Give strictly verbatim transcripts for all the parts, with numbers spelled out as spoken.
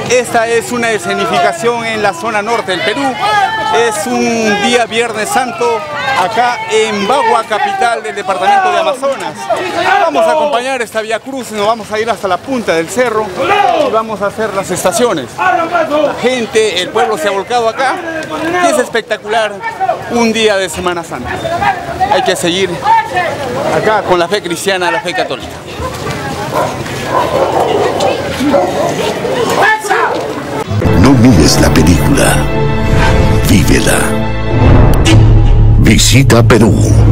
Esta es una escenificación en la zona norte del Perú. Es un día Viernes Santo acá en Bagua, capital del departamento de Amazonas. Vamos a acompañar esta vía cruz, nos vamos a ir hasta la punta del cerro y vamos a hacer las estaciones. La gente, el pueblo se ha volcado acá y es espectacular un día de Semana Santa. Hay que seguir acá con la fe cristiana, la fe católica. No mires la película, vívela. Visita Perú.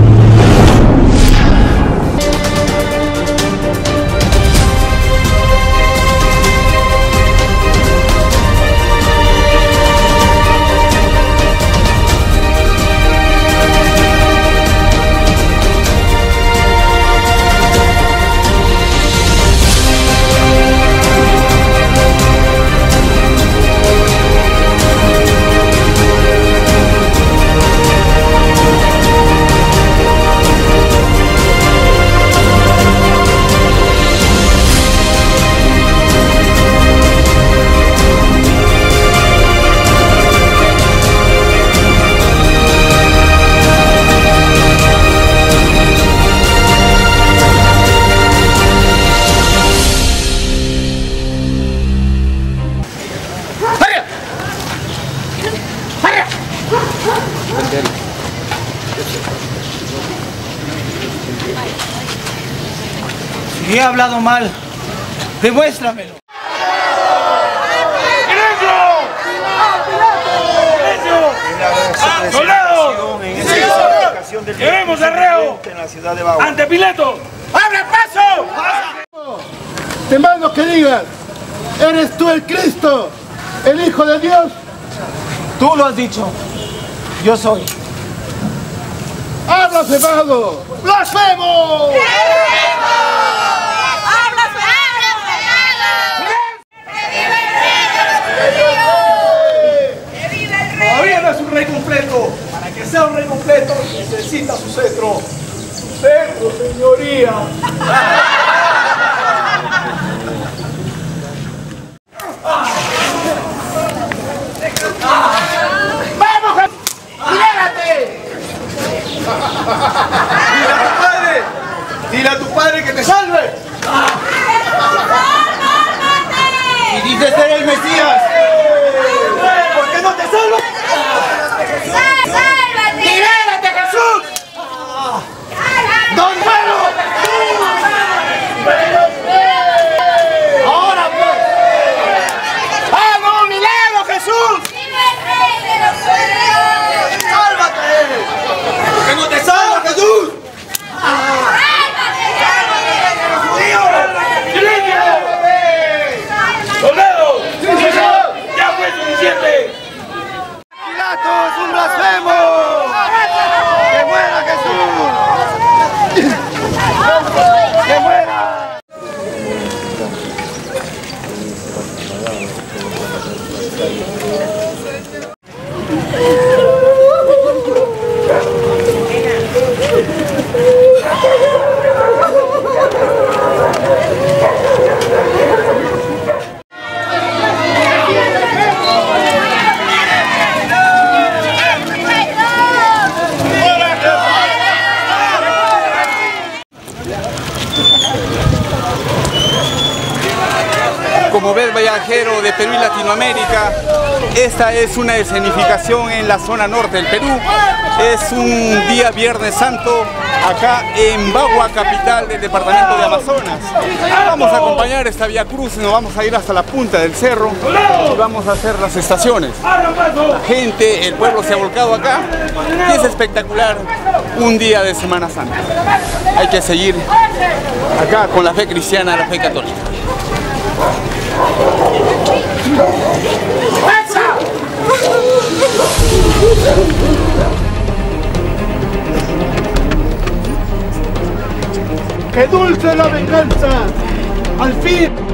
Si he hablado mal, demuéstramelo. ¡Queremos el reo! ¡Ante Pilato! ¡Abre paso! Te mando que digas, ¿eres tú el Cristo, el Hijo de Dios? Tú lo has dicho, yo soy. ¡Ha blasfemado! ¡Blasfemo! Todavía no es un rey completo. Para que sea un rey completo necesita su cetro. Su cetro, señoría. ¡Vamos! ¡Libérate! Dile a tu padre. Dile a tu padre que te salve. Y dice ser el Mesías. ¿Por qué no te salvas? ¡Sálvate! ¡Libérate, Jesús! ¡Don Bueno! ¡Ahora pues! ¡Hago un milagro, Jesús! ¡Sálvate! ¿Por qué no te salvas, Jesús? ¡Soldados! ¡Ya fue suficiente! ¡Pilato es un blasfemo! ¡Que muera Jesús! ¡Que muera! Como ves, viajero de Perú y Latinoamérica, esta es una escenificación en la zona norte del Perú. Es un día Viernes Santo acá en Bagua, capital del departamento de Amazonas. Vamos a acompañar esta vía cruz, nos vamos a ir hasta la punta del cerro y vamos a hacer las estaciones. La gente, el pueblo se ha volcado acá y es espectacular un día de Semana Santa. Hay que seguir acá con la fe cristiana, la fe católica. ¡Qué dulce la venganza! ¡Al fin!